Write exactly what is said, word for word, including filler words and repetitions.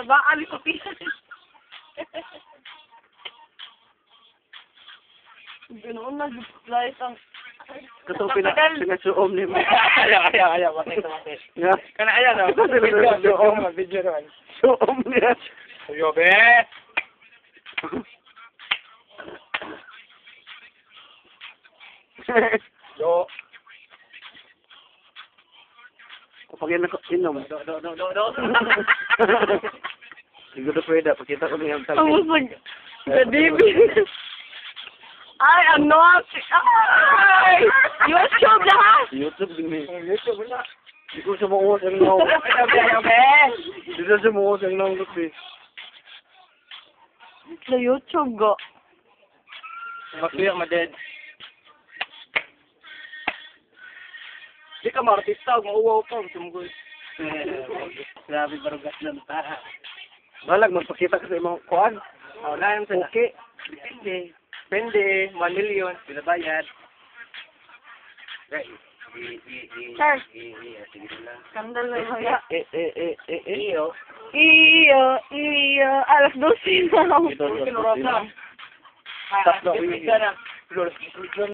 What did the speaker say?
Baka likutin. Ganoon na, guys, ang... Kato pina pinasuom ni mo. Ayaw, ayaw, ayaw. Matay ka, matay. Nga. Kana ayaw, no? Kato pinasuom. Video naman. Suom niya. Suyo, be! Yo. Kapag yan ako inom. Do, do, do, do, do. Siguro pwede. Pakita ko niya ang Ang talbog. musag. The David. Ay, ano? Ay! YouTube na ha? YouTube din eh. YouTube na. Hindi ko sumuot ang naong. Ayaw, be, ayaw, be! Hindi ko sumuot ang naong lupi. Sa YouTube go. Masuyak, maded. Di ka ma-artista, mauwaw pa, sumugoy. Grabe, barugas lang ta. Balag, magpakita ka sa imong kuhan. Oh, lang sa Okay. Depende. Depende, one million, pinabayad. Right. Sir. Sige lang. Skandal na yun. Ya. Eh, eh, eh, eh, eh. Iyo. Iyo, iyo, alas dosi na. Ito, ito, Kinurot ito. na. Tatlo, Ah, iyo. ka na.